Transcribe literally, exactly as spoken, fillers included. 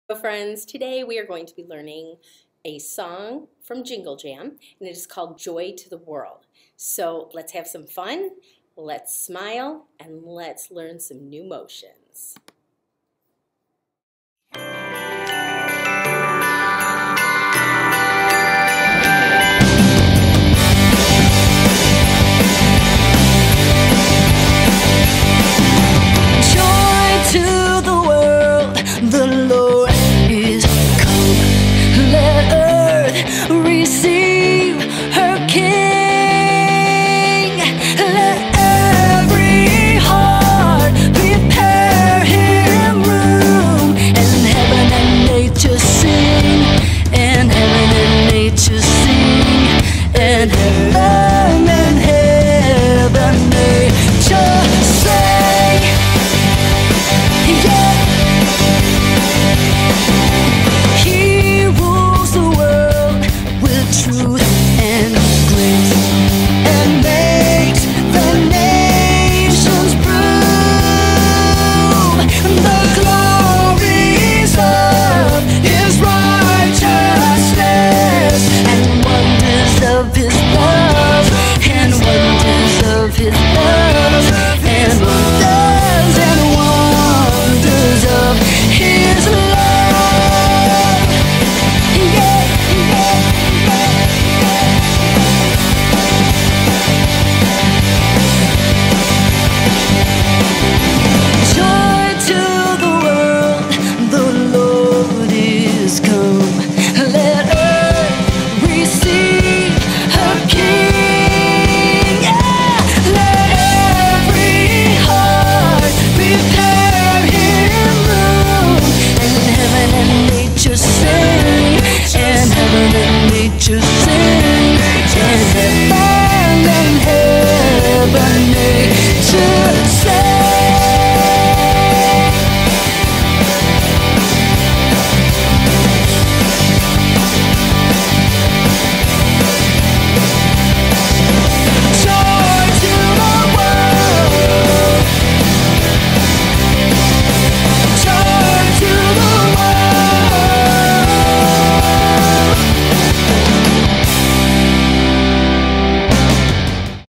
Hello friends, today we are going to be learning a song from Jingle Jam, and it is called Joy to the World. So let's have some fun, let's smile, and let's learn some new motions.